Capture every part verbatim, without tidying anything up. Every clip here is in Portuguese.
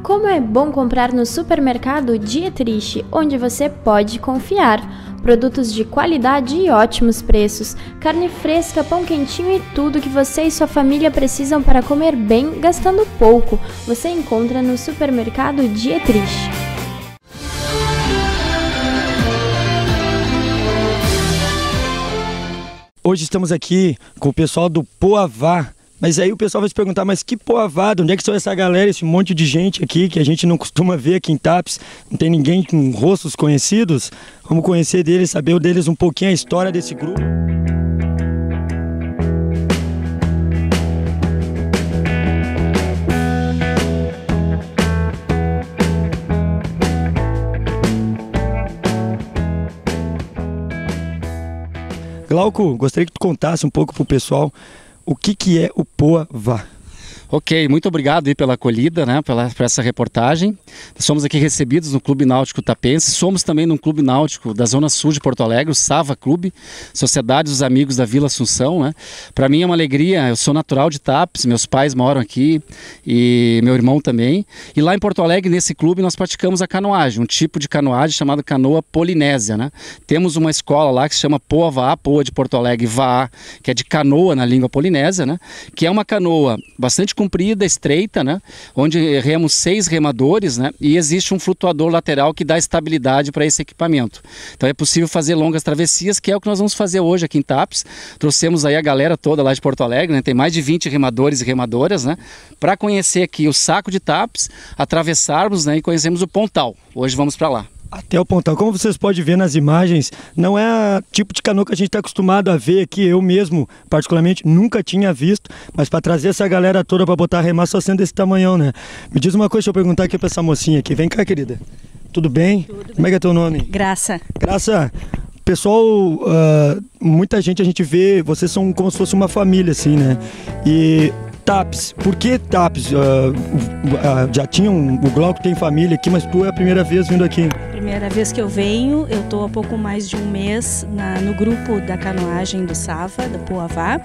Como é bom comprar no supermercado Dietrich, onde você pode confiar. Produtos de qualidade e ótimos preços, carne fresca, pão quentinho e tudo que você e sua família precisam para comer bem, gastando pouco. Você encontra no supermercado Dietrich. Hoje estamos aqui com o pessoal do Poavá. Mas aí o pessoal vai se perguntar, mas que Poavá? Onde é que são essa galera, esse monte de gente aqui que a gente não costuma ver aqui em Tapes? Não tem ninguém com rostos conhecidos? Vamos conhecer deles, saber deles um pouquinho a história desse grupo. Glauco, gostaria que tu contasse um pouco pro pessoal o que, que é o Poavá. Ok, muito obrigado aí pela acolhida, né, pela, por essa reportagem. Somos aqui recebidos no Clube Náutico Tapense, somos também no Clube Náutico da Zona Sul de Porto Alegre, o Sava Clube, Sociedade dos Amigos da Vila Assunção, né. Para mim é uma alegria, eu sou natural de Tapes, meus pais moram aqui e meu irmão também. E lá em Porto Alegre, nesse clube, nós praticamos a canoagem, um tipo de canoagem chamada canoa polinésia, né. Temos uma escola lá que se chama Poavá, Poa de Porto Alegre, Vá, que é de canoa na língua polinésia, né, que é uma canoa bastante comprida, estreita, né, onde remos seis remadores, né, e existe um flutuador lateral que dá estabilidade para esse equipamento. Então é possível fazer longas travessias, que é o que nós vamos fazer hoje aqui em Tapes. Trouxemos aí a galera toda lá de Porto Alegre, né, tem mais de vinte remadores e remadoras, né, para conhecer aqui o Saco de Tapes, atravessarmos, né, e conhecermos o Pontal. Hoje vamos para lá. Até o Pontal. Como vocês podem ver nas imagens, não é o tipo de canoa que a gente está acostumado a ver aqui. Eu mesmo, particularmente, nunca tinha visto. Mas para trazer essa galera toda para botar a remar só sendo desse tamanhão, né? Me diz uma coisa, deixa eu perguntar aqui para essa mocinha aqui. Vem cá, querida. Tudo bem? Tudo bem. Como é que é teu nome? Graça. Graça. Pessoal, uh, muita gente a gente vê, vocês são como se fosse uma família, assim, né? E Tapes, por que Tapes? Uh, uh, já tinha um, o Glauco tem família aqui, mas tu é a primeira vez vindo aqui. Primeira vez que eu venho, eu estou há pouco mais de um mês na, no grupo da canoagem do Sava, da Poavá.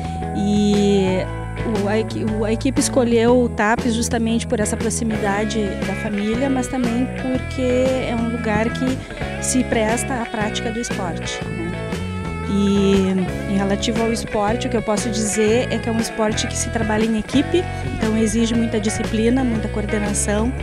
E o, a, a equipe escolheu o Tapes justamente por essa proximidade da família, mas também porque é um lugar que se presta à prática do esporte, né? E em relativo ao esporte, o que eu posso dizer é que é um esporte que se trabalha em equipe, então exige muita disciplina, muita coordenação,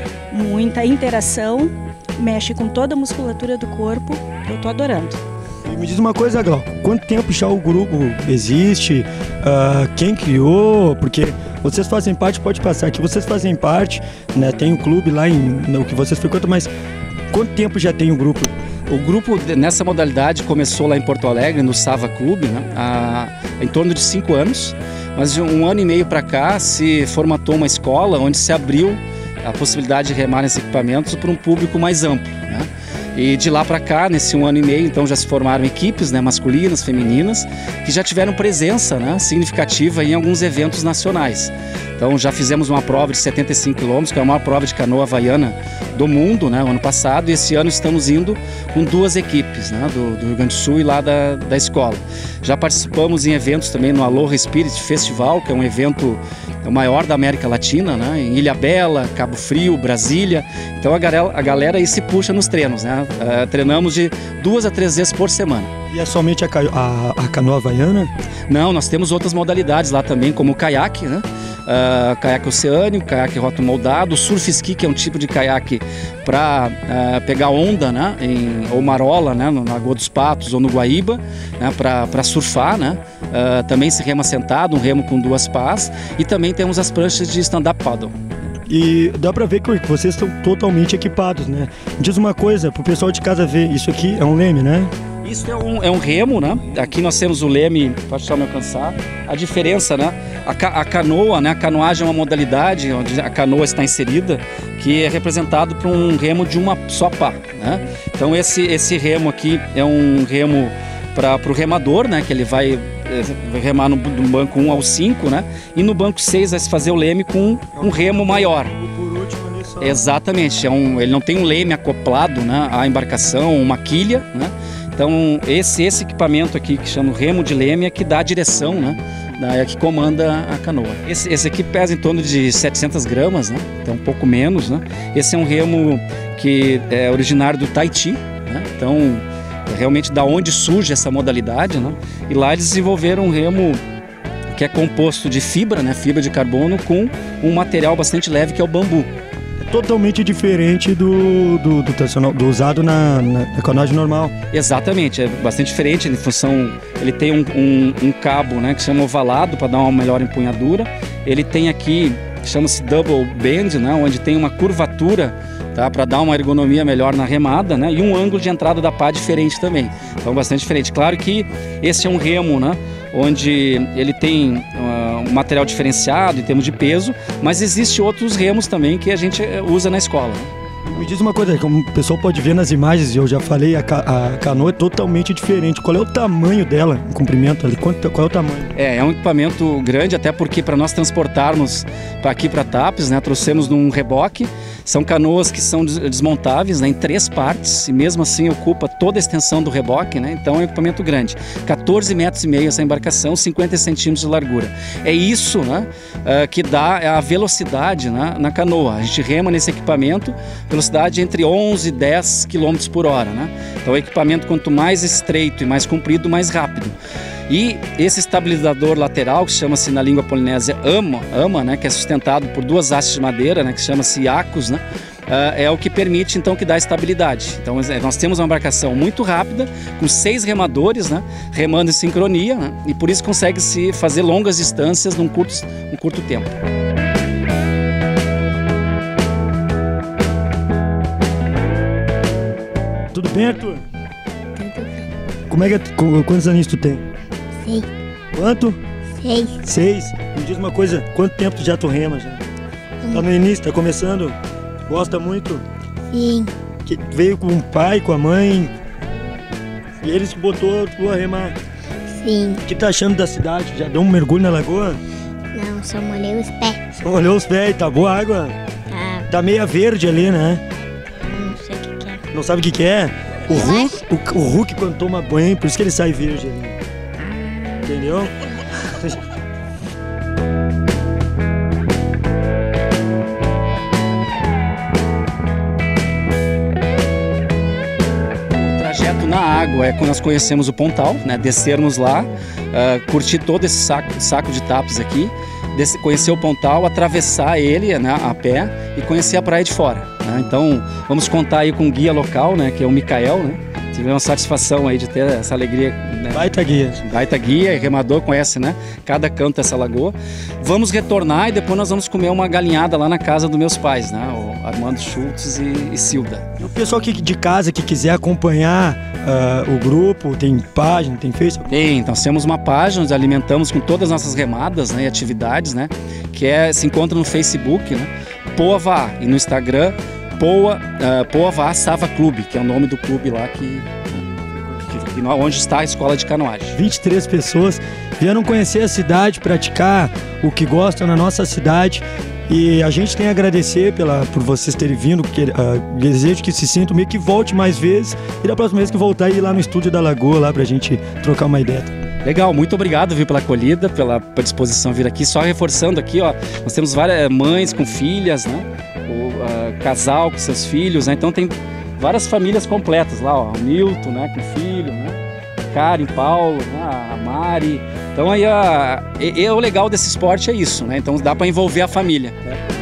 muita interação, mexe com toda a musculatura do corpo. Eu estou adorando. E me diz uma coisa, Glauco, quanto tempo já o grupo existe? Uh, quem criou? Porque vocês fazem parte, pode passar aqui, vocês fazem parte, né? Tem um clube lá em, no que vocês frequentam, mas quanto tempo já tem o grupo? O grupo nessa modalidade começou lá em Porto Alegre, no Sava Clube, né, há em torno de cinco anos, mas de um ano e meio para cá se formatou uma escola onde se abriu a possibilidade de remar nesses equipamentos para um público mais amplo, né? E de lá para cá, nesse um ano e meio, então já se formaram equipes, né, masculinas, femininas, que já tiveram presença, né, significativa em alguns eventos nacionais. Então já fizemos uma prova de setenta e cinco quilômetros, que é a maior prova de canoa havaiana do mundo, né, o ano passado, e esse ano estamos indo com duas equipes, né, do, do Rio Grande do Sul e lá da, da escola. Já participamos em eventos também no Aloha Spirit Festival, que é um evento o maior da América Latina, né, em Ilhabela, Cabo Frio, Brasília. Então a galera, a galera aí se puxa nos treinos, né? Uh, treinamos de duas a três vezes por semana. E é somente a, a, a canoa havaiana? Não, nós temos outras modalidades lá também, como o caiaque, né? Uh, caiaque oceânico, caiaque rotomoldado, surf ski, que é um tipo de caiaque para uh, pegar onda, né? Em, ou marola, né? No Lagoa dos Patos ou no Guaíba, né? Para surfar, né? Uh, também se rema sentado, um remo com duas pás, e também temos as pranchas de stand-up paddle. E dá pra ver que vocês estão totalmente equipados, né? Me diz uma coisa, pro pessoal de casa ver, isso aqui é um leme, né? Isso é um, é um remo, né? Aqui nós temos o leme, pode só me alcançar. A diferença, né? A, ca, a canoa, né? A canoagem é uma modalidade onde a canoa está inserida, que é representado por um remo de uma só pá, né? Então esse, esse remo aqui é um remo para o remador, né? Que ele vai vai remar no, no banco um ao cinco, né? E no banco seis vai se fazer o leme com um remo maior. Exatamente, é um, ele não tem um leme acoplado, né, à embarcação, uma quilha, né? Então esse, esse equipamento aqui que chama remo de leme é que dá a direção, né, é que comanda a canoa. Esse, esse aqui pesa em torno de setecentas gramas, né? Então um pouco menos, né? Esse é um remo que é originário do Tahiti, né? Então realmente da onde surge essa modalidade, né? E lá eles desenvolveram um remo que é composto de fibra, né? Fibra de carbono com um material bastante leve que é o bambu. Totalmente diferente do, do, do, tradicional, do usado na, na, na canoagem normal. Exatamente, é bastante diferente em função, ele tem um, um, um cabo, né, que chama ovalado para dar uma melhor empunhadura. Ele tem aqui, chama-se double bend, né, onde tem uma curvatura, tá, para dar uma ergonomia melhor na remada, né, e um ângulo de entrada da pá diferente também. Então bastante diferente. Claro que esse é um remo, né, onde ele tem uh, um material diferenciado em termos de peso, mas existem outros remos também que a gente usa na escola, né? Me diz uma coisa, como o pessoal pode ver nas imagens, eu já falei, a, ca a canoa é totalmente diferente. Qual é o tamanho dela, o comprimento ali? Quanto, qual é o tamanho? É, é um equipamento grande, até porque para nós transportarmos para aqui para Tapes, né, trouxemos num reboque. São canoas que são desmontáveis, né, em três partes e mesmo assim ocupa toda a extensão do reboque, né? Então é um equipamento grande. quatorze metros e meio essa embarcação, cinquenta centímetros de largura. É isso, né, uh, que dá a velocidade, né, na canoa. A gente rema nesse equipamento, velocidade entre onze e dez quilômetros por hora, né? Então o equipamento quanto mais estreito e mais comprido, mais rápido. E esse estabilizador lateral, que chama-se na língua polinésia ama, ama, né, que é sustentado por duas hastes de madeira, né, que chama-se iacos, né, uh, é o que permite então que dá estabilidade. Então nós temos uma embarcação muito rápida, com seis remadores, né, remando em sincronia, né, e por isso consegue se fazer longas distâncias num curto, um curto tempo. Tudo bem, Arthur? Tudo bem. Como é que é, quantos aninhos tu tem? Seis. Quanto? Seis. Seis. Me diz uma coisa, quanto tempo tu já tu rema já? Hum. Tá no início, tá começando? Gosta muito? Sim. Que veio com o pai, com a mãe, e eles que botou tu a remar. Sim. O que tá achando da cidade? Já deu um mergulho na lagoa? Não, só molhei os pés. Só olhou os pés, tá boa a água? Tá. Tá meia verde ali, né? Não sei o que, que é. Não sabe o que que é? O Hulk, o, o Hulk quando toma banho, por isso que ele sai verde ali. Entendeu? O trajeto na água é quando nós conhecemos o Pontal, né? Descermos lá, uh, curtir todo esse saco, saco de Tapes aqui, desse, conhecer o Pontal, atravessar ele, né, a pé e conhecer a praia de fora, né? Então vamos contar aí com um guia local, né, que é o Micael, né? Tivemos uma satisfação aí de ter essa alegria, né? Baita guia. Baita guia, remador, conhece, né? Cada canto dessa lagoa. Vamos retornar e depois nós vamos comer uma galinhada lá na casa dos meus pais, né? O Armando Schultz e, e Silda. E o pessoal que, de casa que quiser acompanhar uh, o grupo, tem página, tem Facebook? Tem, nós temos uma página onde alimentamos com todas as nossas remadas, né, e atividades, né? Que é, se encontra no Facebook, né? Poa e no Instagram, Poa, uh, Poa Sava Clube, que é o nome do clube lá que, que, que onde está a escola de canoagem. vinte e três pessoas vieram conhecer a cidade, praticar o que gostam na nossa cidade. E a gente tem a agradecer pela, por vocês terem vindo, porque, uh, desejo que se sintam meio que volte mais vezes e da próxima vez que voltar ir lá no estúdio da Lagoa lá pra gente trocar uma ideia. Legal, muito obrigado, viu, pela acolhida, pela, pela disposição vir aqui. Só reforçando aqui, ó, nós temos várias mães com filhas, né? O uh, casal com seus filhos, né? Então tem várias famílias completas lá, ó, o Milton, né, com filho, né? Karen, Paulo, né? A Mari. Então aí a, e, e o legal desse esporte é isso, né? Então dá para envolver a família, né?